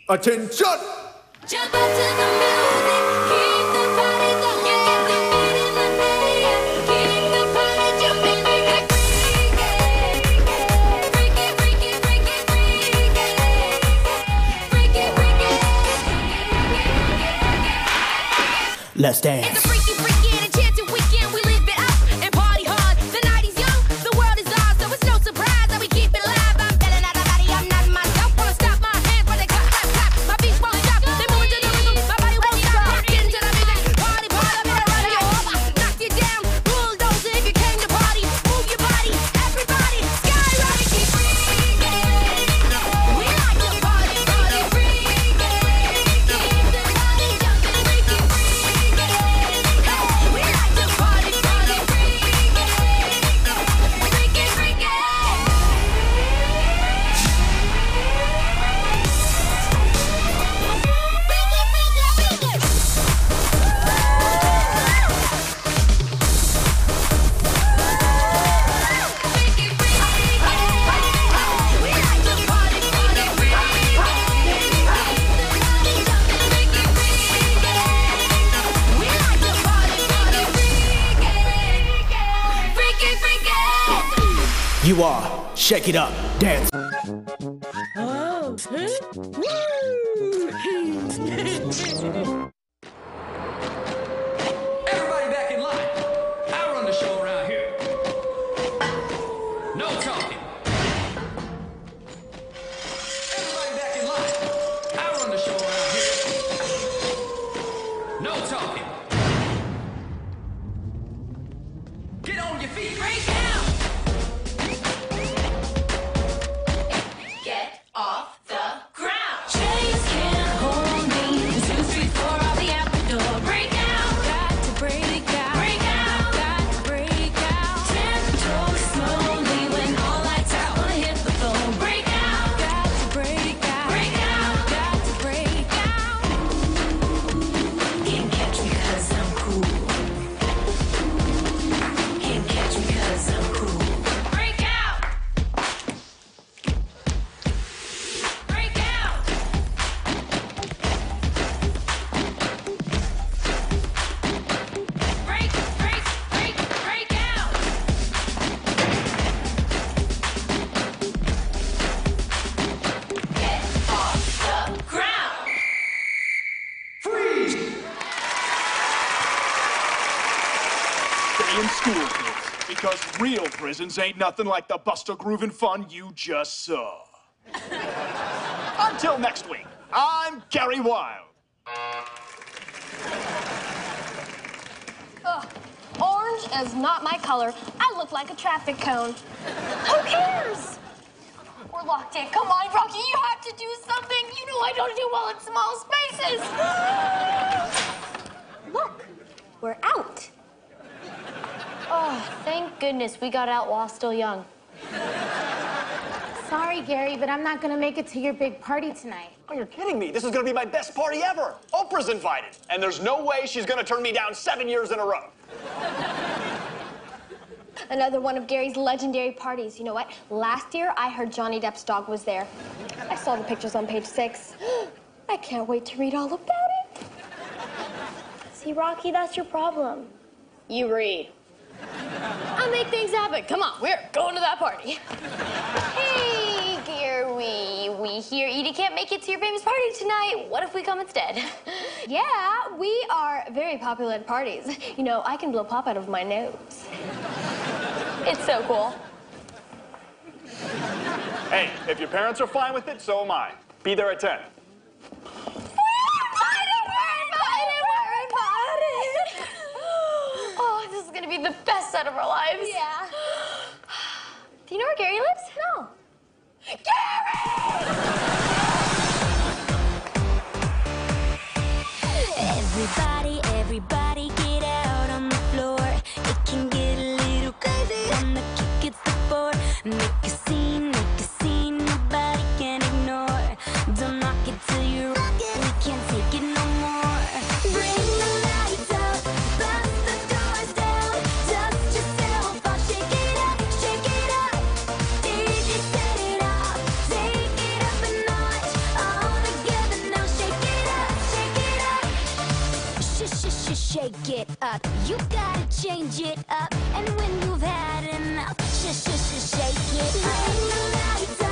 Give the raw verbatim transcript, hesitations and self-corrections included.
Attention! Jump up to the music, keep the party going. Get the beat in the air, keep the party jumping, make it freaky, freaky, freaky, freaky, freaky, freaky, freaky. Let's dance. It's a freaky, freaky, and enchanted weekend. We live it up and party hard. The night is young, the world is ours, so it's no surprise that we keep it live. I'm feeling out of body, I'm not myself. Wanna stop my hands when they clap, clap, clap. My feet won't stop, they moving to the rhythm. My body won't stop, rock into the music. Party, party, I'm gonna run you over. Knock you down, bulldozer if you came to party. Move your body, everybody, skyrocket, keep freaking. We like to party, party, freaking. Keep the party jumping, freaking, freaking. We like to party, party, freaking. Freaking, freaking. You are. Shake it up. Dance. Oh. Everybody back in line. I run the show around here. No talking. Everybody back in line. I run the show around here. No talking. Get on your feet. Break down. Get off the ground. Chains can't hold me. Two, three, four, I'll be out the door. Break out. Got to break out. Break out. Got to break out. Ten toes slowly when all lights out. Wanna hit the floor. Break out. Got to break out. Break out. Got to break out. Can't catch me 'cause I'm cool. Can't catch me 'cause I'm cool. Break out. Break out. Break, break, break, break out. Get off the ground. Freeze! Stay in school, kids, because real prisons ain't nothing like the Buster Groovin' fun you just saw. Until next week, I'm Gary Wild. Ugh, orange is not my color. I look like a traffic cone. Who cares? We're locked in. Come on, Rocky, you have to do something. You know I don't do well in small spaces. Look, we're out. Oh, thank goodness we got out while still young. Sorry, Gary, but I'm not gonna make it to your big party tonight. Oh, you're kidding me. This is gonna be my best party ever. Oprah's invited, and there's no way she's gonna turn me down seven years in a row. Another one of Gary's legendary parties. You know what? Last year, I heard Johnny Depp's dog was there. I saw the pictures on page six. I can't wait to read all about it. See, Rocky, that's your problem. You read. I make things happen. Come on, we're going to that party. Hey, Gary, we hear Edie can't make it to your famous party tonight. What if we come instead? Yeah, we are very popular at parties. You know, I can blow pop out of my nose. It's so cool. Hey, if your parents are fine with it, so am I. Be there at ten. Oh, this is gonna be the best set of our lives. Yeah. Do you know where Gary lives? No. Gary! Everybody, everybody get out on the floor. It can get a little crazy when the kick hits the floor. Make a scene, make a scene, nobody can ignore. Don't knock it till you rock it. We can't take it no more. Bring the lights out, bust the doors down. Dust yourself off, shake it up, shake it up. D J set it off, take it up and shake it up. You gotta change it up. And when you've had enough, sh sh sh shake it up. Ring the lights